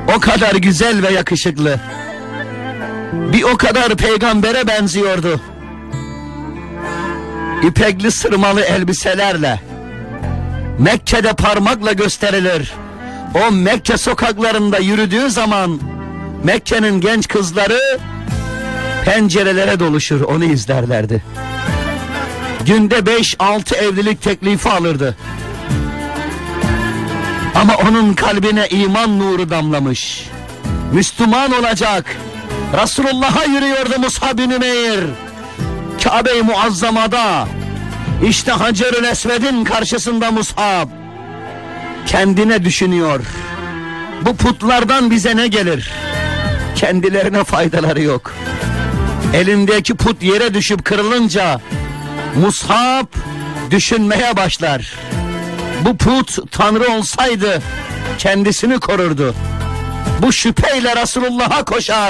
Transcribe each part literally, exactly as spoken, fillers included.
O kadar güzel ve yakışıklı, bir o kadar peygambere benziyordu. İpekli sırmalı elbiselerle Mekke'de parmakla gösterilir. O Mekke sokaklarında yürüdüğü zaman Mekke'nin genç kızları pencerelere doluşur, onu izlerlerdi. Günde beş altı evlilik teklifi alırdı. Ama onun kalbine iman nuru damlamış. Müslüman olacak. Resulullah'a yürüyordu Mus'ab bin Ümeyr. Kabe-i Muazzama'da, işte Hacer-ül Esved'in karşısında Mus'ab kendine düşünüyor. Bu putlardan bize ne gelir? Kendilerine faydaları yok. Elindeki put yere düşüp kırılınca Mus'ab düşünmeye başlar. Bu put Tanrı olsaydı kendisini korurdu. Bu şüpheyle Resulullah'a koşar.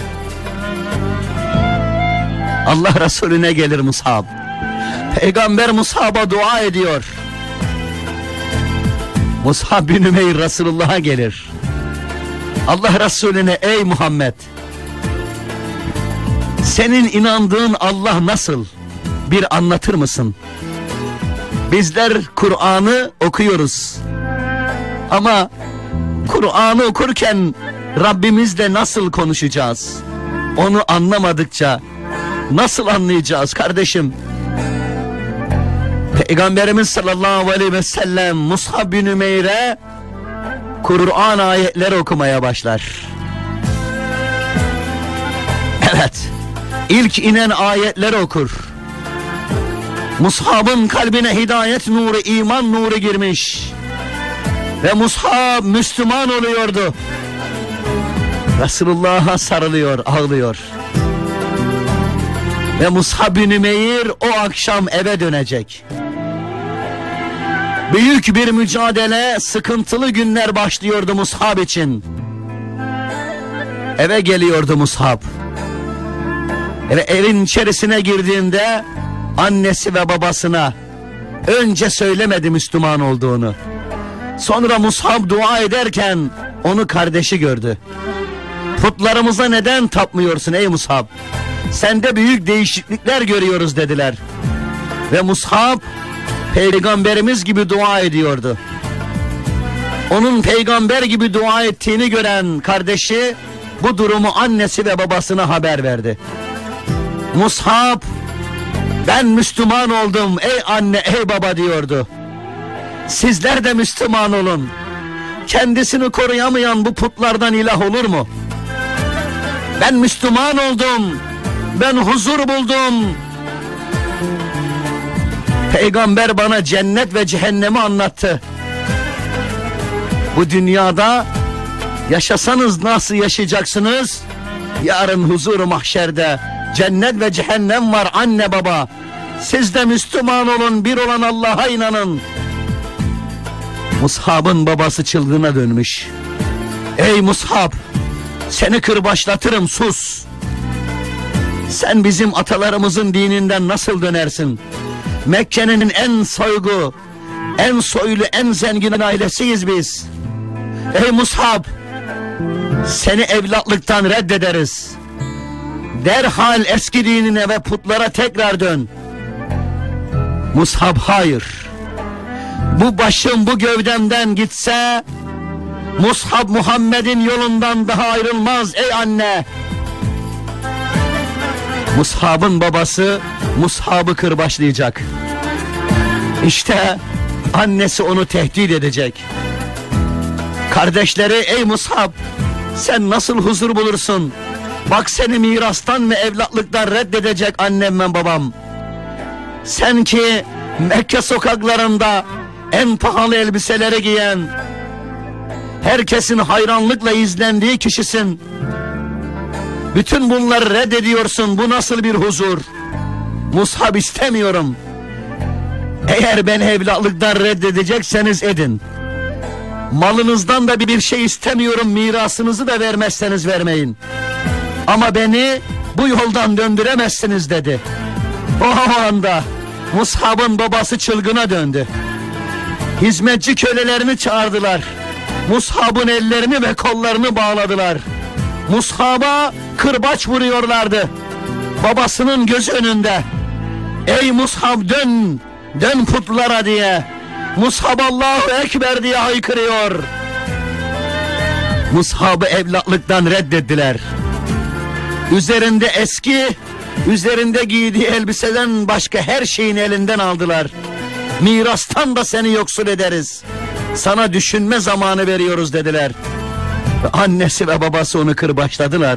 Allah Resulüne gelir Mus'ab. Peygamber Mus'ab'a dua ediyor. Mus'ab bin Ümeyr Resulullah'a gelir. Allah Resulüne, ey Muhammed, senin inandığın Allah nasıl? Bir anlatır mısın? Bizler Kur'an'ı okuyoruz. Ama Kur'an'ı okurken Rabbimizle nasıl konuşacağız? Onu anlamadıkça nasıl anlayacağız kardeşim? Peygamberimiz sallallahu aleyhi ve sellem Mus'ab bin Ümeyr'e Kur'an ayetleri okumaya başlar. Evet, ilk inen ayetleri okur. Mus'ab'ın kalbine hidayet nuru, iman nuru girmiş. Ve Mus'ab Müslüman oluyordu. Resulullah'a sarılıyor, ağlıyor. Ve Mus'ab bin Ümeyr o akşam eve dönecek. Büyük bir mücadele, sıkıntılı günler başlıyordu Mus'ab için. Eve geliyordu Mus'ab. Ve evin içerisine girdiğinde annesi ve babasına önce söylemedi Müslüman olduğunu. Sonra Mus'ab dua ederken onu kardeşi gördü. Putlarımıza neden tapmıyorsun ey Mus'ab? Sende büyük değişiklikler görüyoruz dediler. Ve Mus'ab peygamberimiz gibi dua ediyordu. Onun peygamber gibi dua ettiğini gören kardeşi bu durumu annesi ve babasına haber verdi. Mus'ab, ben Müslüman oldum ey anne ey baba diyordu. Sizler de Müslüman olun. Kendisini koruyamayan bu putlardan ilah olur mu? Ben Müslüman oldum. Ben huzur buldum. Peygamber bana cennet ve cehennemi anlattı. Bu dünyada yaşasanız nasıl yaşayacaksınız? Yarın huzur-u mahşerde cennet ve cehennem var anne baba. Siz de Müslüman olun, bir olan Allah'a inanın. Mus'ab'ın babası çılgına dönmüş. Ey Mus'ab, seni kırbaçlatırım, sus. Sen bizim atalarımızın dininden nasıl dönersin? Mekke'nin en soygu, en soylu, en zengin ailesiyiz biz. Ey Mus'ab, seni evlatlıktan reddederiz. Derhal eski dinine ve putlara tekrar dön. Mus'ab, hayır. Bu başım bu gövdemden gitse Mus'ab Muhammed'in yolundan daha ayrılmaz ey anne. Mus'ab'ın babası Mus'ab'ı kırbaçlayacak. İşte annesi onu tehdit edecek. Kardeşleri, ey Mus'ab, sen nasıl huzur bulursun? Bak seni mirastan ve evlatlıktan reddedecek annem ve babam. Sen ki Mekke sokaklarında en pahalı elbiseleri giyen, herkesin hayranlıkla izlendiği kişisin. Bütün bunları reddediyorsun. Bu nasıl bir huzur? Mus'ab, istemiyorum. Eğer beni evlatlıktan reddedecekseniz edin. Malınızdan da bir şey istemiyorum. Mirasınızı da vermezseniz vermeyin. Ama beni bu yoldan döndüremezsiniz dedi. O anda Mus'ab'ın babası çılgına döndü. Hizmetçi kölelerini çağırdılar. Mushab'ın ellerini ve kollarını bağladılar. Mushab'a kırbaç vuruyorlardı. Babasının gözü önünde. Ey Mushab dön, dön putlara diye. Mushab Allahu Ekber diye haykırıyor. Mushab'ı evlatlıktan reddettiler. Üzerinde eski, üzerinde giydiği elbiseden başka her şeyin elinden aldılar. Mirastan da seni yoksul ederiz. Sana düşünme zamanı veriyoruz dediler. Annesi ve babası onu kırbaçladılar.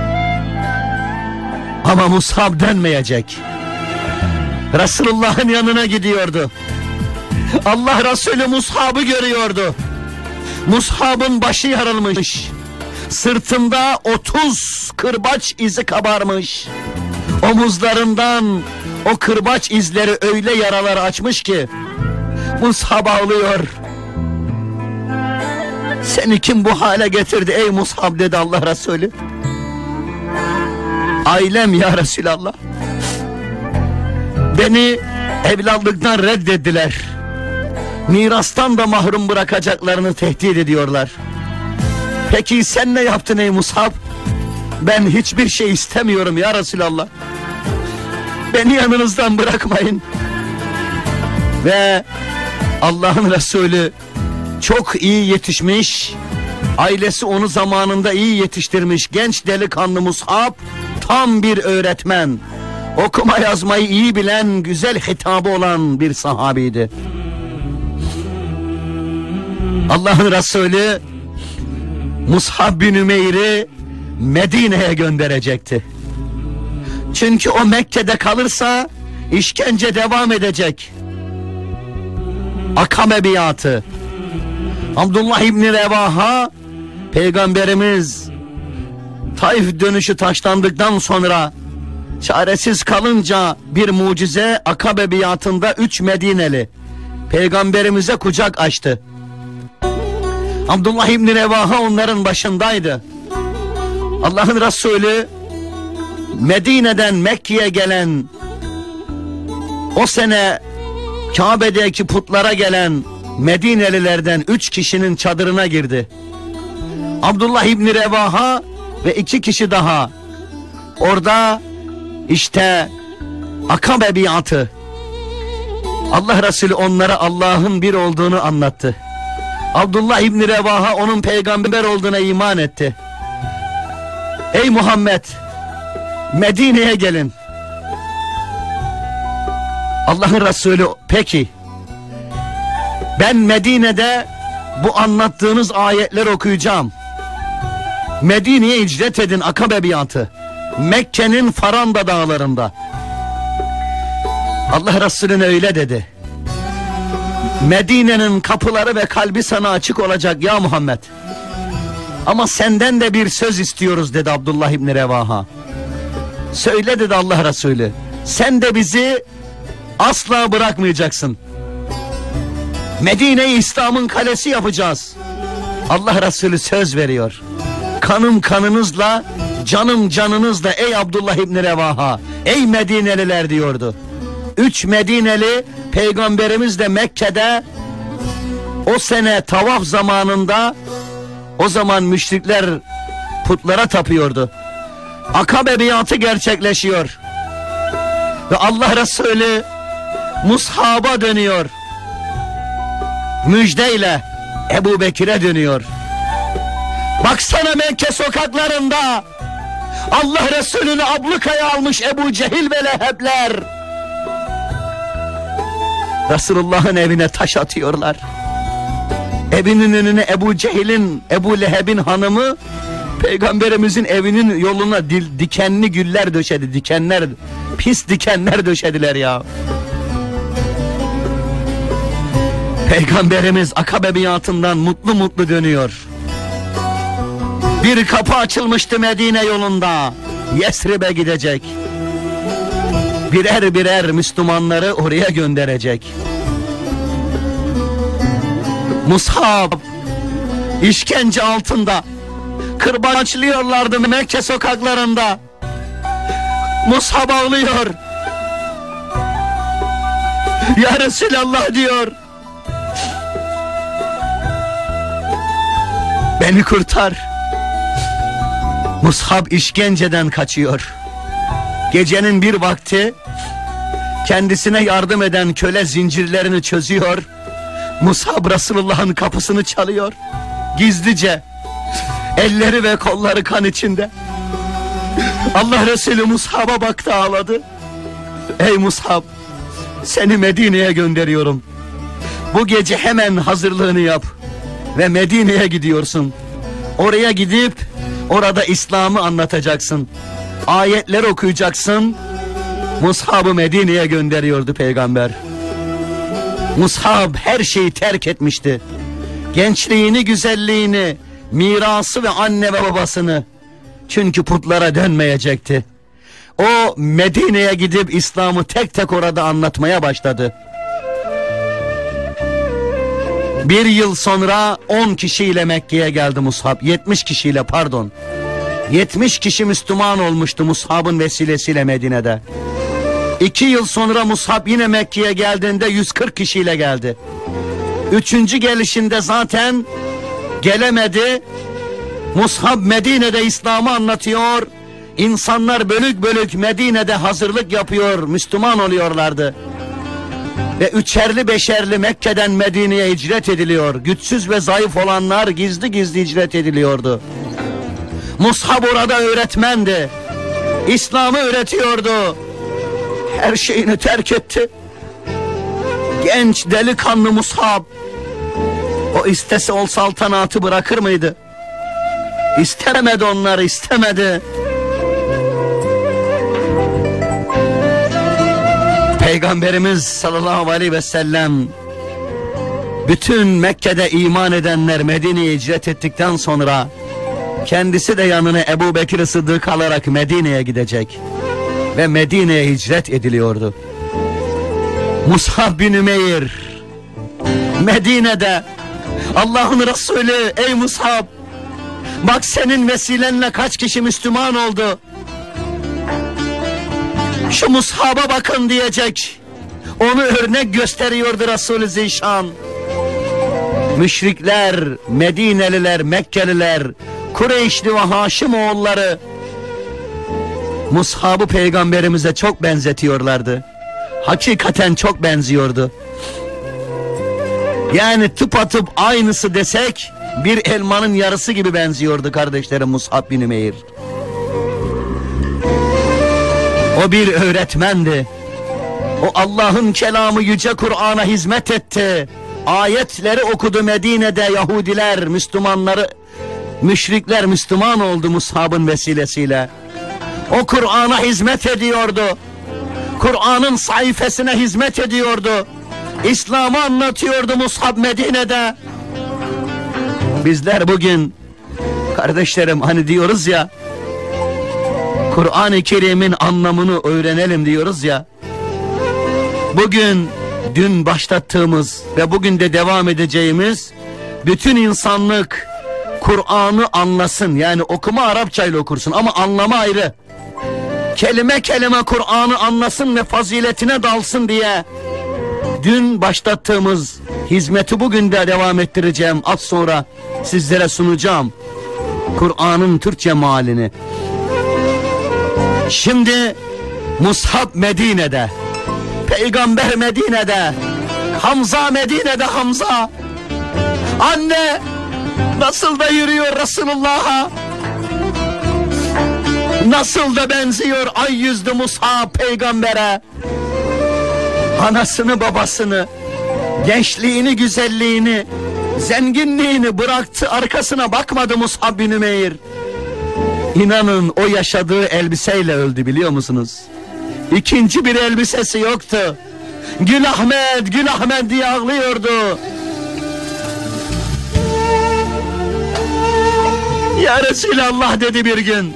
Ama Mushab dönmeyecek. Resulullah'ın yanına gidiyordu. Allah Resulü Mushab'ı görüyordu. Mushab'ın başı yarılmış. Sırtında otuz kırbaç izi kabarmış. Omuzlarından o kırbaç izleri öyle yaralar açmış ki Mushab ağlıyor. Seni kim bu hale getirdi ey Mushab dedi Allah Resulü. Ailem ya Resulallah. Beni evlatlıktan reddettiler. Mirastan da mahrum bırakacaklarını tehdit ediyorlar. Peki sen ne yaptın ey Mushab? Ben hiçbir şey istemiyorum ya Resulallah. Beni yanınızdan bırakmayın. Ve Allah'ın Resulü çok iyi yetişmiş. Ailesi onu zamanında iyi yetiştirmiş. Genç delikanlı Mushab tam bir öğretmen. Okuma yazmayı iyi bilen, güzel hitabı olan bir sahabiydi. Allah'ın Resulü Mushab bin Ümeyr'i Medine'ye gönderecekti. Çünkü o Mekke'de kalırsa işkence devam edecek. Akabe biatı. Abdullah İbni Revaha, Peygamberimiz Taif dönüşü taşlandıktan sonra çaresiz kalınca bir mucize Akabe biatında üç Medineli Peygamberimize kucak açtı. Abdullah İbni Revaha onların başındaydı. Allah'ın Resulü Medine'den Mekke'ye gelen, o sene Kabe'deki putlara gelen Medinelilerden üç kişinin çadırına girdi. Abdullah İbni Revaha ve iki kişi daha. Orada işte Akabe biatı. Allah Resulü onlara Allah'ın bir olduğunu anlattı. Abdullah İbni Revaha onun peygamber olduğuna iman etti. Ey Muhammed, Medine'ye gelin. Allah'ın Resulü peki. Ben Medine'de bu anlattığınız ayetleri okuyacağım. Medine'ye hicret edin Akabe biatı. Mekke'nin Faranda dağlarında. Allah Resulüne öyle dedi. Medine'nin kapıları ve kalbi sana açık olacak ya Muhammed. Ama senden de bir söz istiyoruz dedi Abdullah İbni Revaha. Söyle dedi Allah Resulü. Sen de bizi asla bırakmayacaksın. Medine'yi İslam'ın kalesi yapacağız. Allah Resulü söz veriyor. Kanım kanınızla, canım canınızla ey Abdullah İbni Revaha, ey Medineliler diyordu. Üç Medineli Peygamberimiz de Mekke'de o sene tavaf zamanında, o zaman müşrikler putlara tapıyordu. Akabe biatı gerçekleşiyor. Ve Allah Resulü Mushab'a dönüyor. Müjdeyle Ebu Bekir'e dönüyor. Baksana Mekke sokaklarında Allah Resulü'nü ablukaya almış Ebu Cehil ve Lehebler. Resulullah'ın evine taş atıyorlar. Evinin önüne Ebu Cehil'in, Ebu Leheb'in hanımı Peygamberimizin evinin yoluna dil, dikenli güller döşedi. Dikenler, pis dikenler döşediler ya. Peygamberimiz Akabe biatından mutlu mutlu dönüyor. Bir kapı açılmıştı Medine yolunda. Yesrib'e gidecek. Birer birer Müslümanları oraya gönderecek. Mushab işkence altında kırbaçlıyorlardı Mekke sokaklarında. Mushab ağlıyor. Ya Resulallah diyor. Beni kurtar. Mus'ab işkenceden kaçıyor. Gecenin bir vakti kendisine yardım eden köle zincirlerini çözüyor. Mus'ab Resulullah'ın kapısını çalıyor. Gizlice, elleri ve kolları kan içinde. Allah Resulü Mus'ab'a baktı, ağladı. Ey Mus'ab, seni Medine'ye gönderiyorum. Bu gece hemen hazırlığını yap ve Medine'ye gidiyorsun. Oraya gidip orada İslam'ı anlatacaksın. Ayetler okuyacaksın. Mus'ab'ı Medine'ye gönderiyordu peygamber. Mus'ab her şeyi terk etmişti. Gençliğini, güzelliğini, mirası ve anne ve babasını. Çünkü putlara dönmeyecekti. O Medine'ye gidip İslam'ı tek tek orada anlatmaya başladı. Bir yıl sonra on kişiyle Mekke'ye geldi Mus'ab. yetmiş kişiyle pardon. yetmiş kişi Müslüman olmuştu Mus'ab'ın vesilesiyle Medine'de. İki yıl sonra Mus'ab yine Mekke'ye geldiğinde yüz kırk kişiyle geldi. Üçüncü gelişinde zaten gelemedi. Mus'ab Medine'de İslam'ı anlatıyor. İnsanlar bölük bölük Medine'de hazırlık yapıyor, Müslüman oluyorlardı. Ve üçerli beşerli Mekke'den Medine'ye hicret ediliyor. Güçsüz ve zayıf olanlar gizli gizli hicret ediliyordu. Mus'ab orada öğretmendi. İslam'ı öğretiyordu. Her şeyini terk etti. Genç delikanlı Mus'ab. O istese o saltanatı bırakır mıydı? İstemedi onları, istemedi. Peygamberimiz sallallahu aleyhi ve sellem bütün Mekke'de iman edenler Medine'ye hicret ettikten sonra kendisi de yanına Ebu Bekir Sıddık alarak Medine'ye gidecek ve Medine'ye hicret ediliyordu. Mus'ab bin Ümeyr Medine'de Allah'ın Resulü, ey Mus'ab, bak senin vesilenle kaç kişi Müslüman oldu. Şu Mus'ab'a bakın diyecek. Onu örnek gösteriyordu Resulü Zişan. Müşrikler, Medineliler, Mekkeliler, Kureyşli ve Haşimoğulları Mus'ab'ı peygamberimize çok benzetiyorlardı. Hakikaten çok benziyordu. Yani tıpatıp aynısı desek bir elmanın yarısı gibi benziyordu kardeşlerim Mus'ab bin Ümeyr. O bir öğretmendi. O Allah'ın kelamı yüce Kur'an'a hizmet etti. Ayetleri okudu Medine'de. Yahudiler, Müslümanları, müşrikler Müslüman oldu Mus'ab'ın vesilesiyle. O Kur'an'a hizmet ediyordu. Kur'an'ın sayfasına hizmet ediyordu. İslam'ı anlatıyordu Mus'ab Medine'de. Bizler bugün kardeşlerim hani diyoruz ya, Kur'an-ı Kerim'in anlamını öğrenelim diyoruz ya. Bugün dün başlattığımız ve bugün de devam edeceğimiz bütün insanlık Kur'an'ı anlasın. Yani okuma Arapçayla okursun ama anlama ayrı. Kelime kelime Kur'an'ı anlasın ve faziletine dalsın diye dün başlattığımız hizmeti bugün de devam ettireceğim. Az sonra sizlere sunacağım Kur'an'ın Türkçe mealini. Şimdi Mus'ab Medine'de, Peygamber Medine'de, Hamza Medine'de Hamza. Anne nasıl da yürüyor Resulullah'a, nasıl da benziyor ay yüzlü Mus'ab peygambere. Anasını babasını, gençliğini güzelliğini, zenginliğini bıraktı, arkasına bakmadı Mus'ab bin Ümeyr. İnanın o yaşadığı elbiseyle öldü, biliyor musunuz? İkinci bir elbisesi yoktu. Gül Ahmet, Gül Ahmet diye ağlıyordu. Ya Resulallah dedi bir gün,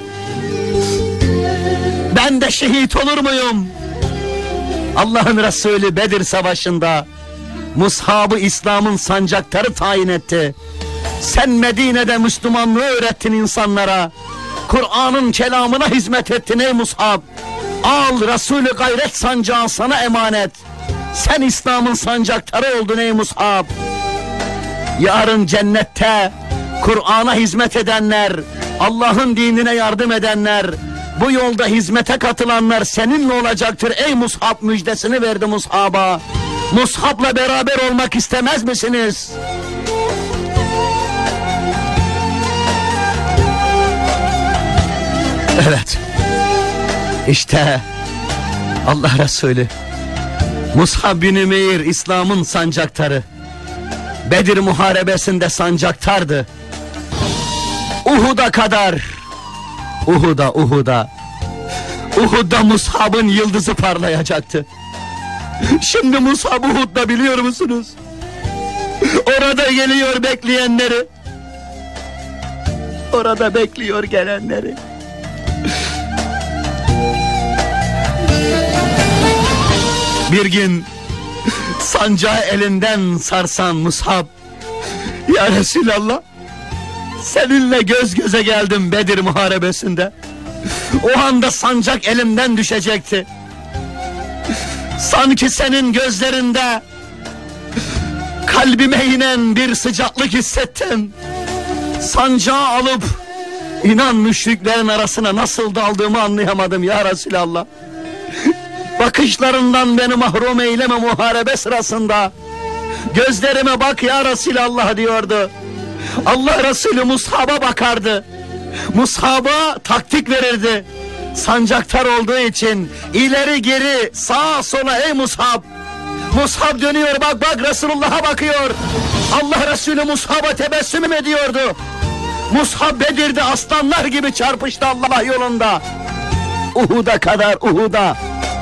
ben de şehit olur muyum? Allah'ın Resulü Bedir Savaşı'nda Mus'ab'ı İslam'ın sancaktarı tayin etti. Sen Medine'de Müslümanlığı öğrettin insanlara. Kur'an'ın kelamına hizmet ettin ey Mus'ab. Al Resulü gayret sancağı sana emanet. Sen İslam'ın sancaktarı oldun ey Mus'ab. Yarın cennette Kur'an'a hizmet edenler, Allah'ın dinine yardım edenler, bu yolda hizmete katılanlar seninle olacaktır ey Mus'ab müjdesini verdi Mus'ab'a. Mus'ab'la beraber olmak istemez misiniz? Evet, işte Allah Resulü Mus'ab bin Ümeyr İslam'ın sancaktarı. Bedir muharebesinde sancaktardı. Uhud'a kadar, Uhud'a Uhud'a Uhud'da Mus'ab'ın yıldızı parlayacaktı. Şimdi Mus'ab Uhud'da, biliyor musunuz? Orada geliyor bekleyenleri. Orada bekliyor gelenleri. Bir gün sancağı elinden sarsan Mus'ab, ya Resulallah, seninle göz göze geldim Bedir muharebesinde. O anda sancak elimden düşecekti. Sanki senin gözlerinde kalbime inen bir sıcaklık hissettim. Sancağı alıp inan müşriklerin arasına nasıl daldığımı anlayamadım ya Resulallah. Bakışlarından beni mahrum eyleme muharebe sırasında. Gözlerime bak ya Resulallah diyordu. Allah Resulü Mus'ab'a bakardı. Mus'ab'a taktik verirdi. Sancaktar olduğu için ileri geri sağa sola ey Mus'ab. Mus'ab dönüyor, bak bak Resulullah'a bakıyor. Allah Resulü Mus'ab'a tebessüm ediyordu. Mus'ab Bedir'de aslanlar gibi çarpıştı Allah yolunda. Uhud'a kadar, Uhud'a.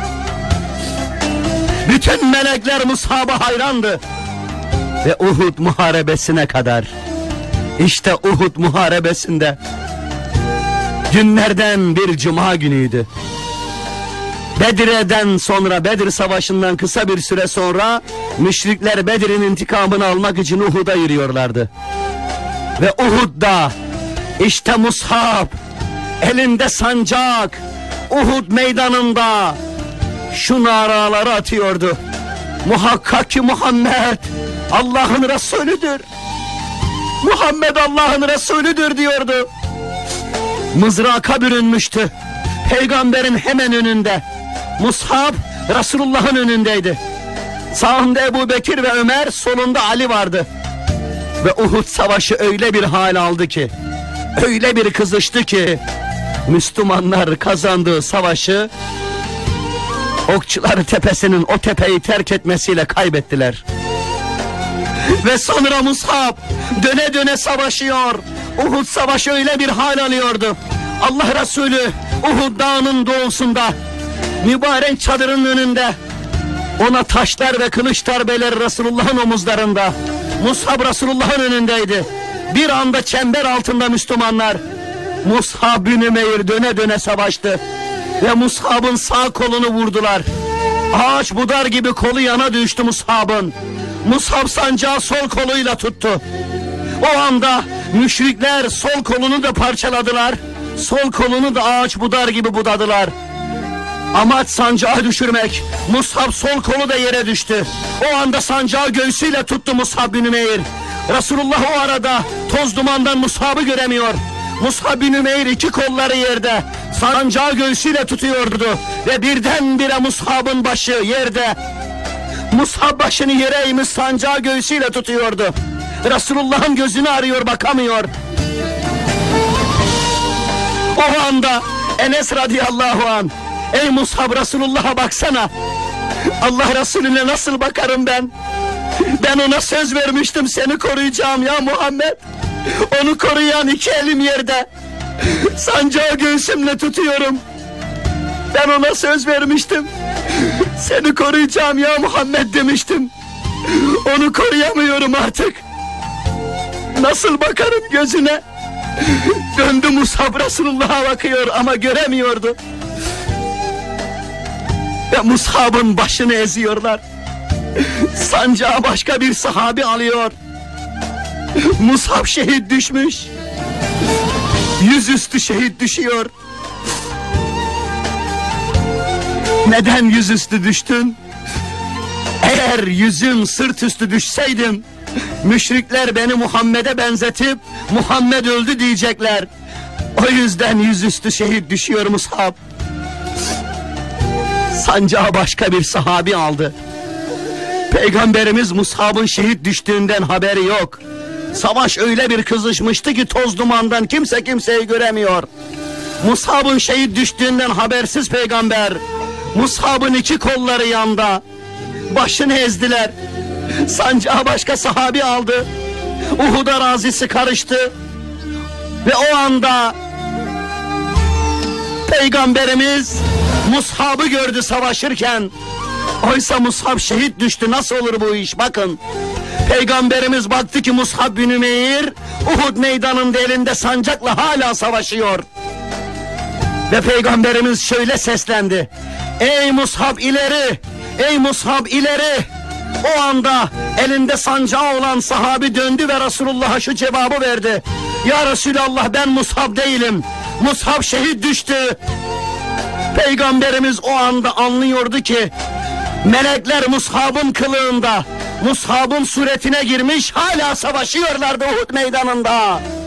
Bütün melekler Mus'ab'a hayrandı. Ve Uhud muharebesine kadar. İşte Uhud muharebesinde günlerden bir cuma günüydü. Bedir'den sonra, Bedir Savaşı'ndan kısa bir süre sonra müşrikler Bedir'in intikamını almak için Uhud'a yürüyorlardı. Ve Uhud'da işte Mus'ab elinde sancak Uhud meydanında şu naraları atıyordu. Muhakkak ki Muhammed Allah'ın Resulüdür. Muhammed Allah'ın Resulüdür diyordu. Mızraka bürünmüştü. Peygamberin hemen önünde. Mus'ab Resulullah'ın önündeydi. Sağında Ebu Bekir ve Ömer, solunda Ali vardı. Ve Uhud savaşı öyle bir hal aldı ki, öyle bir kızıştı ki, Müslümanlar kazandığı savaşı Okçular Tepesi'nin o tepeyi terk etmesiyle kaybettiler. Ve sonra Mus'ab döne döne savaşıyor. Uhud savaşı öyle bir hal alıyordu. Allah Resulü Uhud dağının doğusunda mübarek çadırın önünde, ona taşlar ve kılıç darbeleri Resulullah'ın omuzlarında. Mus'ab Resulullah'ın önündeydi. Bir anda çember altında Müslümanlar. Mus'ab bin Ümeyr döne döne savaştı. Ve Mus'ab'ın sağ kolunu vurdular. Ağaç budar gibi kolu yana düştü Mus'ab'ın. Mus'ab sancağı sol koluyla tuttu. O anda müşrikler sol kolunu da parçaladılar. Sol kolunu da ağaç budar gibi budadılar. Amaç sancağı düşürmek. Mus'ab sol kolu da yere düştü. O anda sancağı göğsüyle tuttu Mus'ab bin Ümeyr. Resulullah o arada toz dumandan Mus'ab'ı göremiyor. Mus'ab bin Ümeyr iki kolları yerde, sancağı göğsüyle tutuyordu. Ve birdenbire Mus'ab'ın başı yerde. Mus'ab başını yere eğmiş, sancağı göğsüyle tutuyordu. Resulullah'ın gözünü arıyor, bakamıyor. O anda Enes radıyallahu anh, ey Mus'ab Resulullah'a baksana. Allah Resulüne nasıl bakarım ben? Ben ona söz vermiştim, seni koruyacağım ya Muhammed. Onu koruyan iki elim yerde. Sancağı göğsümle tutuyorum. Ben ona söz vermiştim. Seni koruyacağım ya Muhammed demiştim. Onu koruyamıyorum artık. Nasıl bakarım gözüne? Döndü Mus'ab Resulullah'a bakıyor ama göremiyordu. Ve Mus'ab'ın başını eziyorlar. Sancağı başka bir sahabi alıyor. Mus'ab şehit düşmüş. Yüzüstü şehit düşüyor. Neden yüzüstü düştün? Eğer yüzüm sırt üstü düşseydim Müşrikler beni Muhammed'e benzetip Muhammed öldü diyecekler. O yüzden yüzüstü şehit düşüyor Mus'ab. Sancağı başka bir sahabi aldı. Peygamberimiz Mus'ab'ın şehit düştüğünden haberi yok. Savaş öyle bir kızışmıştı ki toz dumandan kimse kimseyi göremiyor. Mus'ab'ın şehit düştüğünden habersiz peygamber. Mus'ab'ın iki kolları yanda. Başını ezdiler. Sancağı başka sahabi aldı. Uhud arazisi karıştı. Ve o anda Peygamberimiz Mus'ab'ı gördü savaşırken. Oysa Mus'ab şehit düştü. Nasıl olur bu iş? Bakın. Peygamberimiz baktı ki Mus'ab bin Ümeyr Uhud meydanında elinde sancakla hala savaşıyor. Ve Peygamberimiz şöyle seslendi. Ey Mus'ab ileri! Ey Mus'ab ileri! O anda elinde sancağı olan sahabi döndü ve Resulullah'a şu cevabı verdi. Ya Resulallah, ben Mus'ab değilim. Mus'ab şehit düştü. Peygamberimiz o anda anlıyordu ki melekler Mus'ab'ın kılığında, Mus'ab'ın suretine girmiş hala savaşıyorlardı Uhud meydanında.